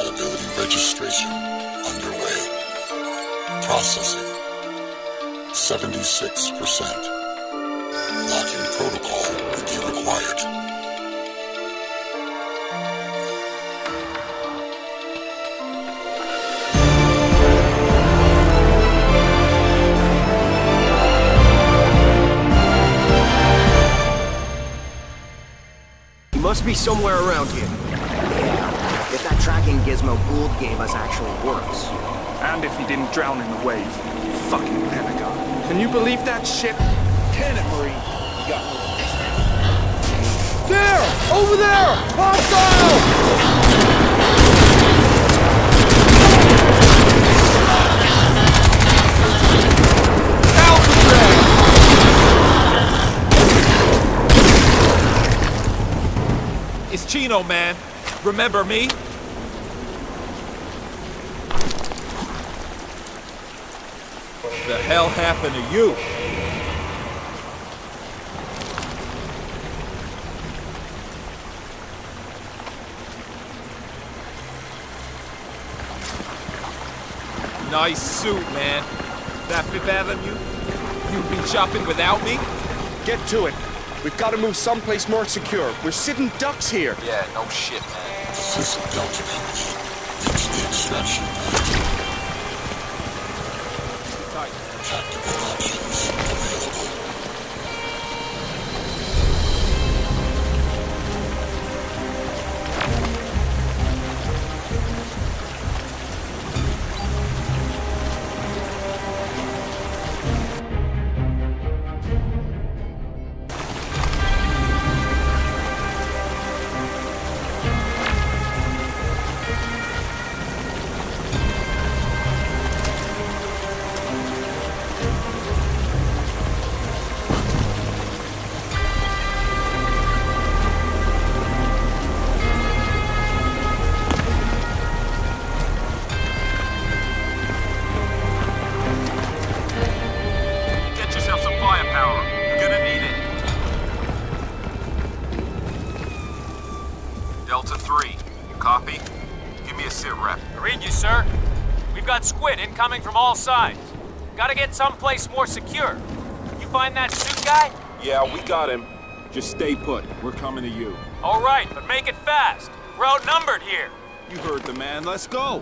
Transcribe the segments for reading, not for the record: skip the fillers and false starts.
Reliability registration underway. Processing 76%. Locking protocol will be required. He must be somewhere around here. Yeah, if that tracking gizmo Gould gave us actually works. And if he didn't drown in the wave. Fucking Pentagon. Can you believe that shit? Can it, Marine? You got me. There! Over there! Hostile! It's Chino, man. Remember me? What the hell happened to you? Nice suit, man. That Fifth Avenue? You've been shopping without me? Get to it. We've got to move someplace more secure. We're sitting ducks here. Yeah, no shit, man. This is Delta Company. Reach the extraction point. Tactical options available. Delta 3, copy? Give me a sit rep. I read you, sir. We've got squid incoming from all sides. Gotta get someplace more secure. You find that suit guy? Yeah, we got him. Just stay put. We're coming to you. All right, but make it fast. We're outnumbered here. You heard the man. Let's go.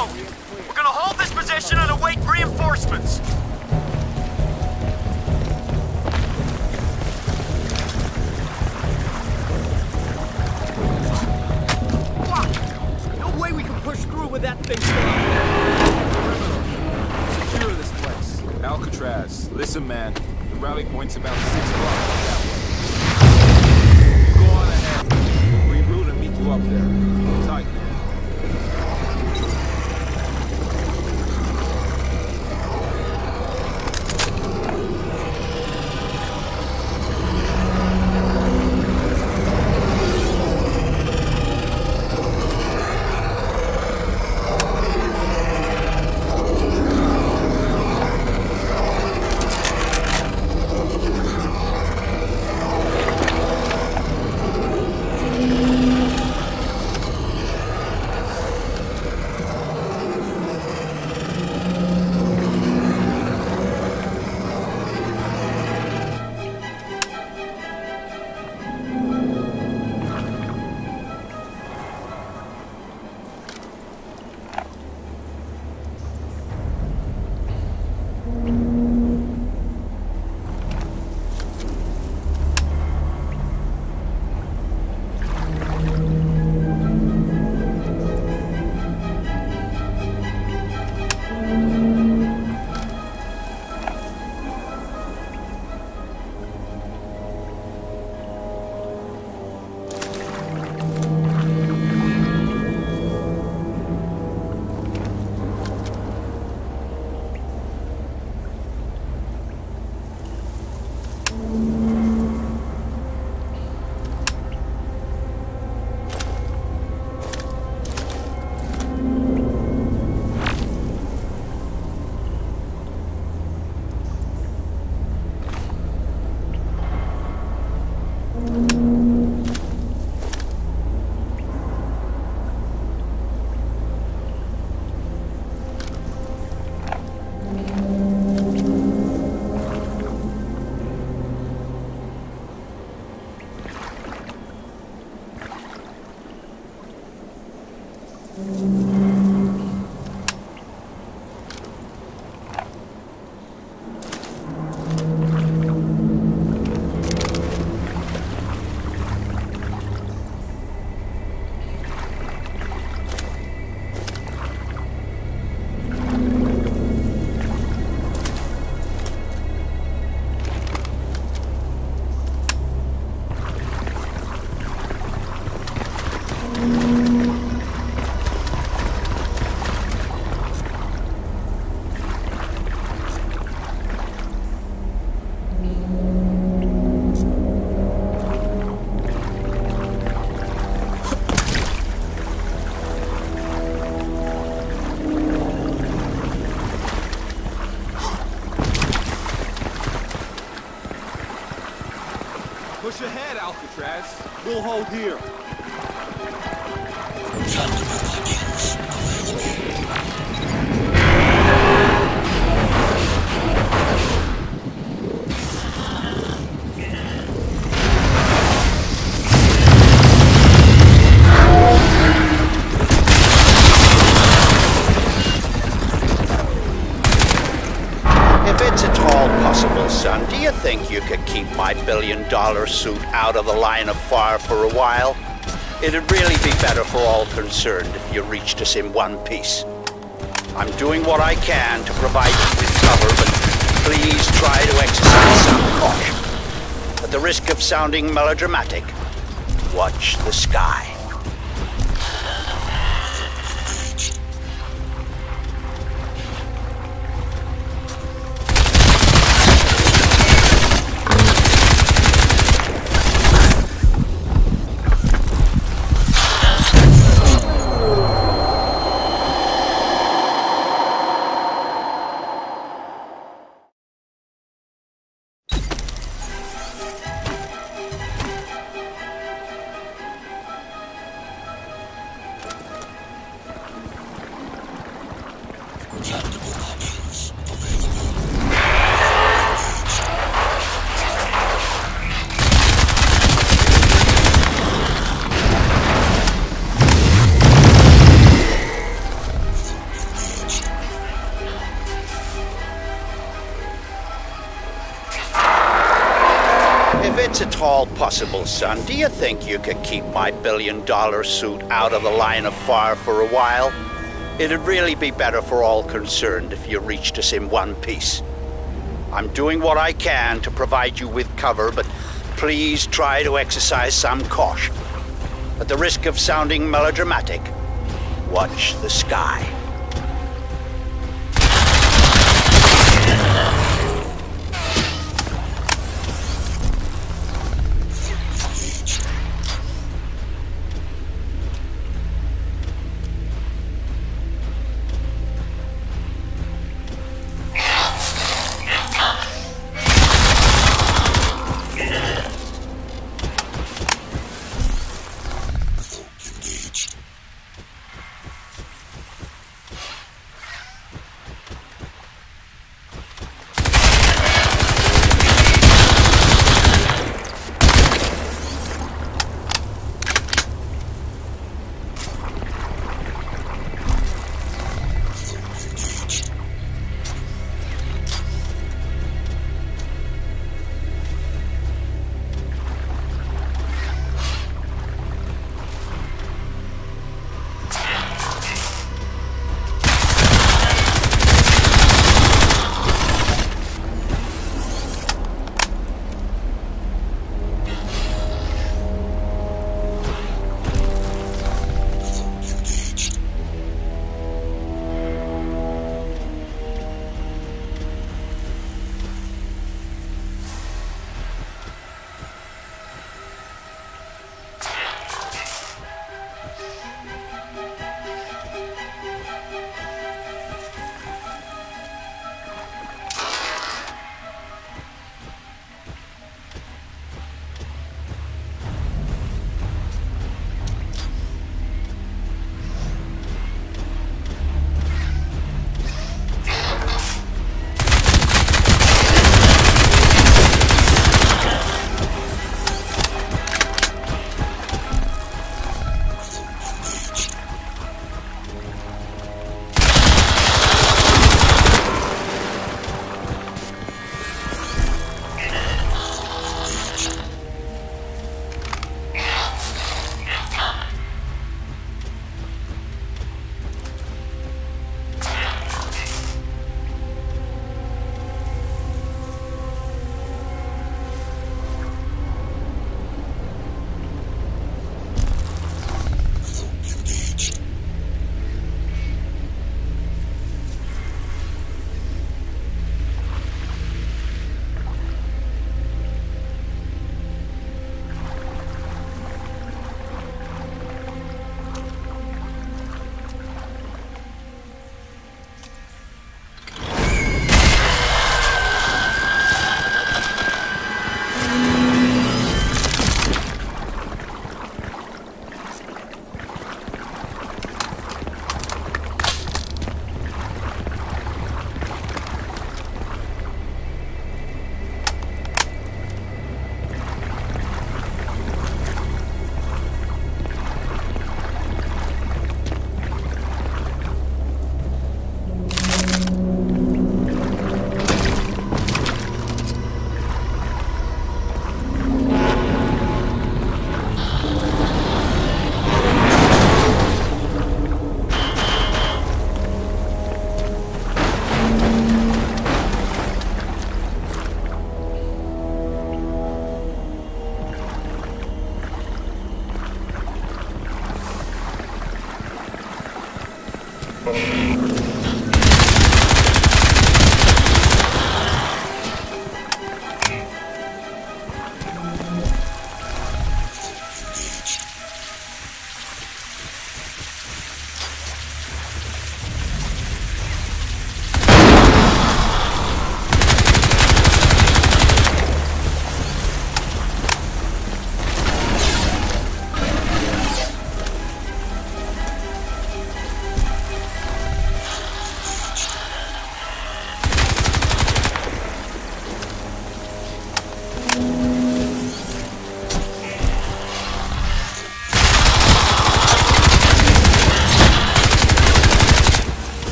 go! We're gonna hold this position and await reinforcements! Fuck! No way we can push through with that thing still up. Secure this place. Alcatraz, listen, man. The rally point's about 6 blocks that way. Go on ahead. Reroute and meet you up there. Tight, man. Push ahead, Alcatraz. We'll hold here. Son, do you think you could keep my billion-dollar suit out of the line of fire for a while? It'd really be better for all concerned if you reached us in one piece. I'm doing what I can to provide you with cover, but please try to exercise some caution. At the risk of sounding melodramatic, watch the sky. It's at all possible, son. Do you think you could keep my billion-dollar suit out of the line of fire for a while? It'd really be better for all concerned if you reached us in one piece. I'm doing what I can to provide you with cover, but please try to exercise some caution. At the risk of sounding melodramatic, watch the sky.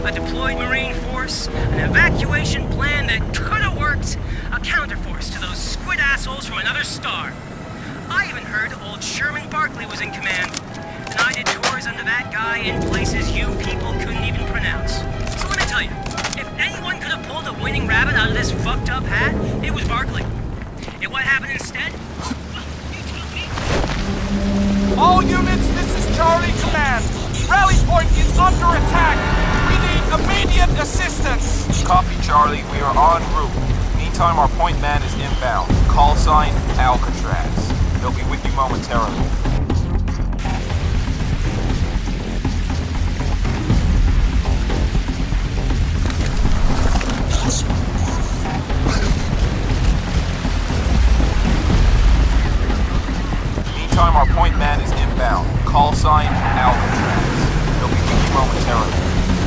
a deployed Marine force, an evacuation plan that could have worked, a counterforce to those squid assholes from another star. I even heard old Sherman Barkley was in command, and I did tours under that guy in places you people couldn't even pronounce. So let me tell you, if anyone could have pulled a winning rabbit out of this fucked up hat, it was Barkley. And what happened instead? Well, you tell me. All units, this is Charlie Command. Rally point is under attack. We need immediate assistance. Copy, Charlie. We are en route. Meantime, our point man is inbound. Call sign Alcatraz. He'll be with you momentarily. Meantime, our point man is inbound. Call sign Alcatraz. He'll be with you momentarily.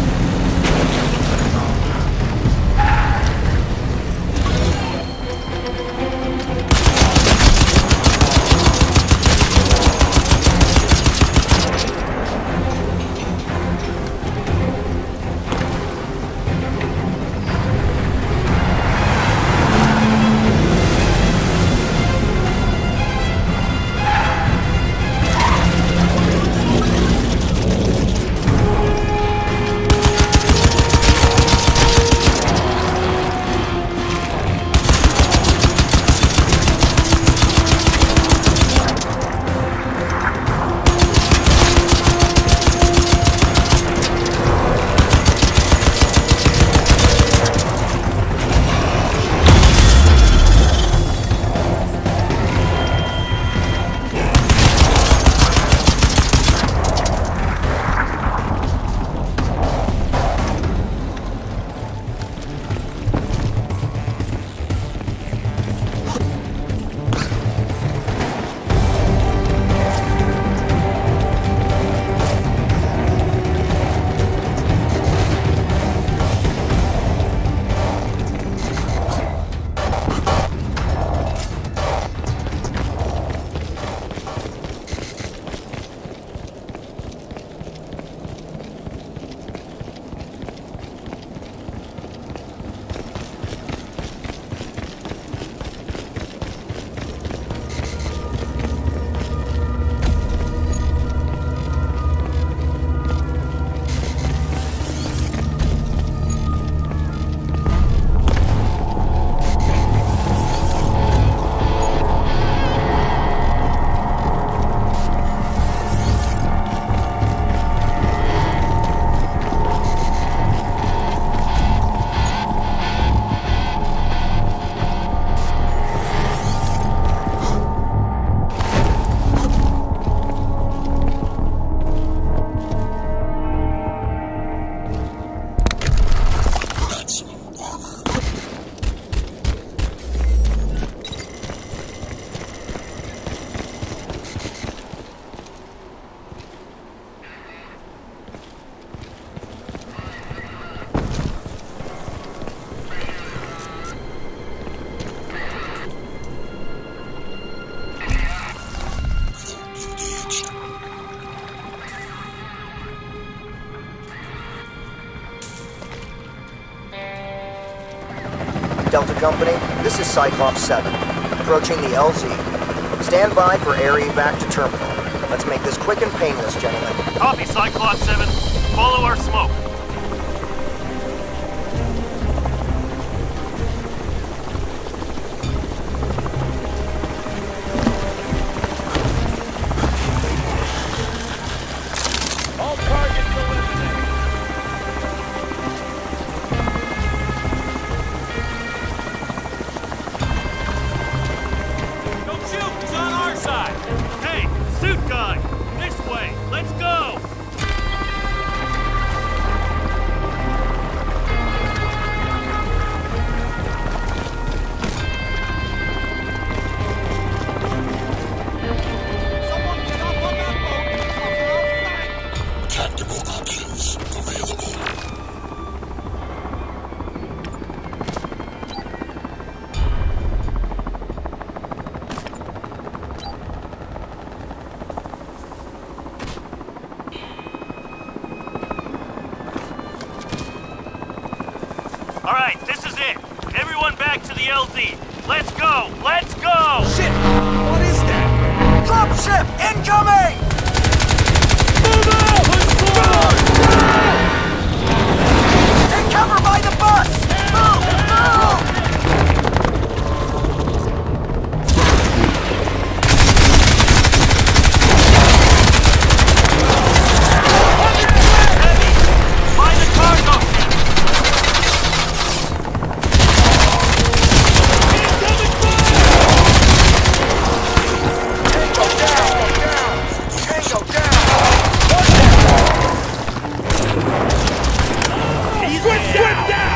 Delta Company, this is Cyclops 7, approaching the LZ. Stand by for air evac to terminal. Let's make this quick and painless, gentlemen. Copy, Cyclops 7. Follow our smoke. All targets eliminated. Don't shoot! It's on our side! Hey, suit guy! This way! Let's go! LZ. Let's go! Let's go! Shit! What is that? Dropship incoming! Move out! Let's go! Take cover by the bus! Move! Move! Find the cargo ship! Tango down! Squid down!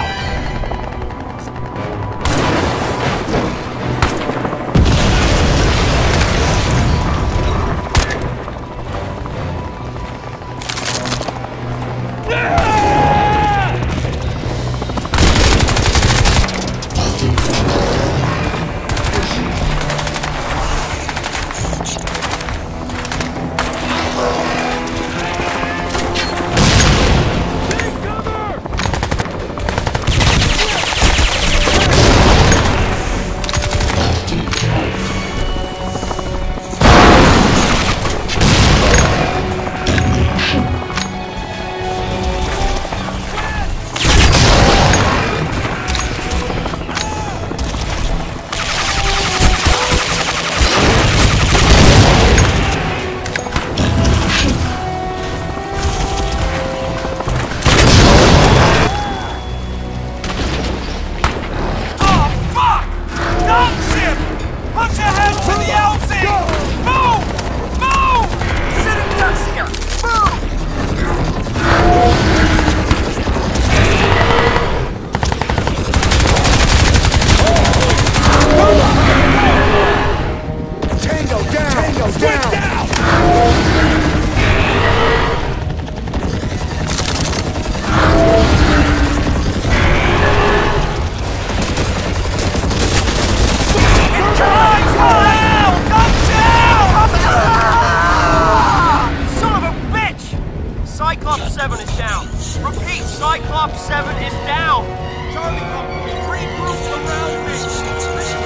Cyclops 7 is down. Repeat, Cyclops 7 is down. Charlie Company, regroup around me. This is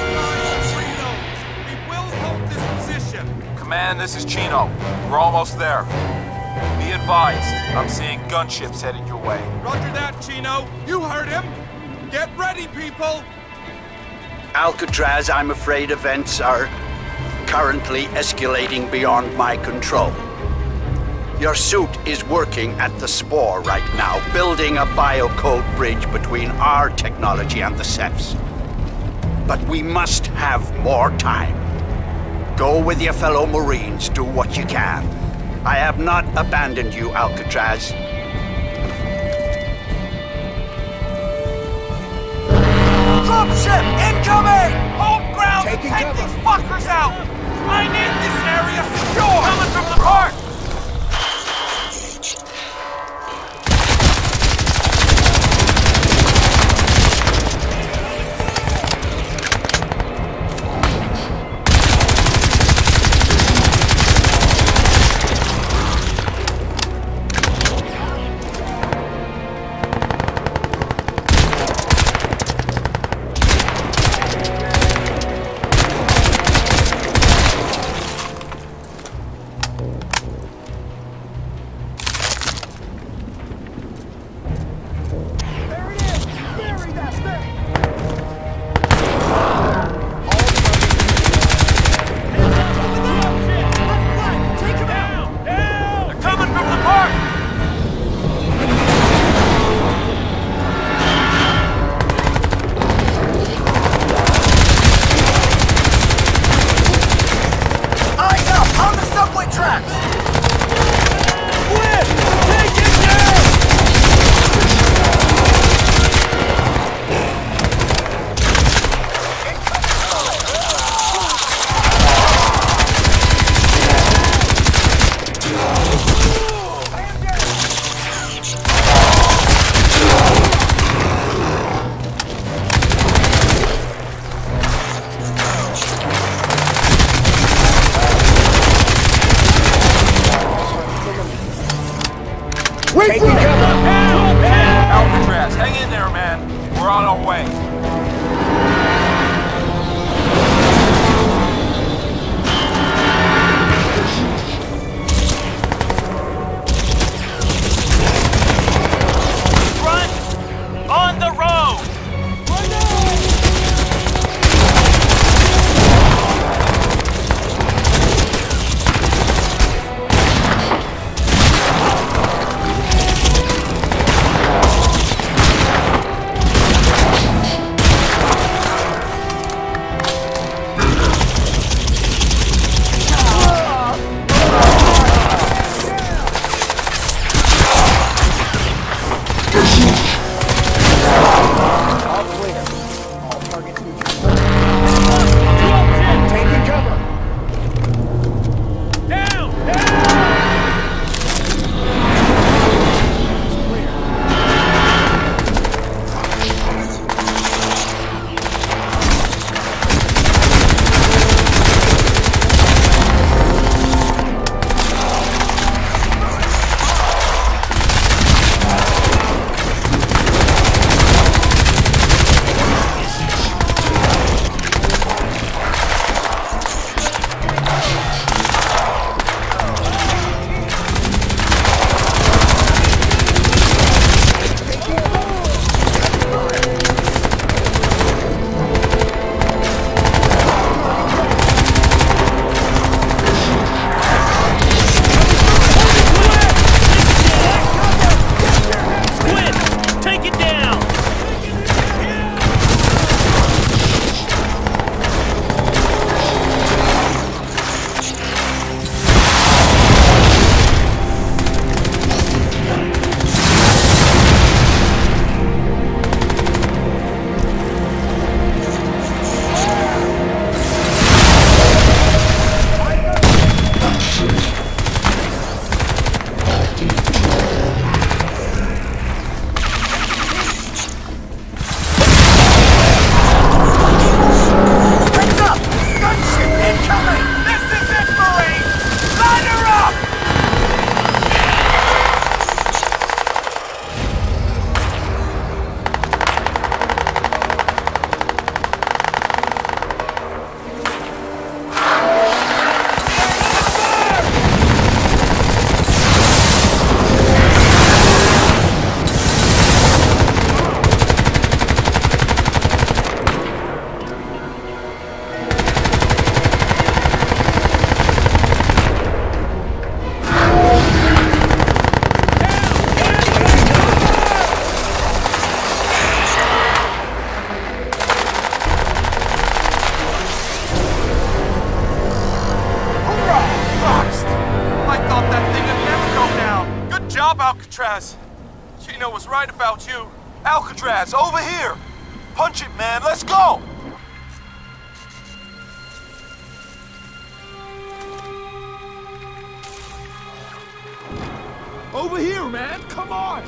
Reno. We will hold this position. Command, this is Chino. We're almost there. Be advised, I'm seeing gunships headed your way. Roger that, Chino. You heard him. Get ready, people. Alcatraz, I'm afraid events are currently escalating beyond my control. Your suit is working at the Spore right now, building a biocode bridge between our technology and the Seps. But we must have more time. Go with your fellow Marines, do what you can. I have not abandoned you, Alcatraz. Dropship incoming! Hold ground and take these fuckers out! I need this area secure! Coming from the park! Alcatraz, hang in there, man. We're on our way. job, Alcatraz. Gino was right about you. Alcatraz, over here! Punch it, man, let's go! Over here, man! Come on!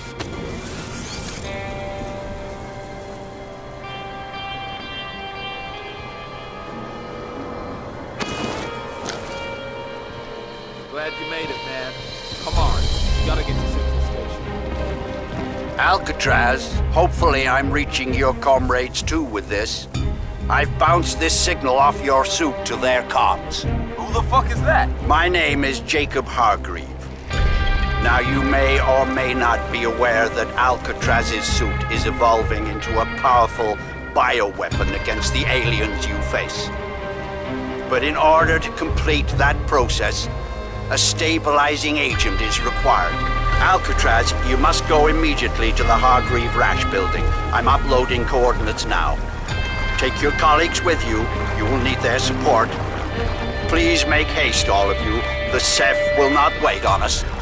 Glad you made it, man. Come on. You gotta get to Central Station. Alcatraz, hopefully I'm reaching your comrades too with this. I've bounced this signal off your suit to their comms. Who the fuck is that? My name is Jacob Hargreave. Now you may or may not be aware that Alcatraz's suit is evolving into a powerful bioweapon against the aliens you face. But in order to complete that process, a stabilizing agent is required. Alcatraz, you must go immediately to the Hargreave Rash building. I'm uploading coordinates now. Take your colleagues with you. You will need their support. Please make haste, all of you. The Ceph will not wait on us.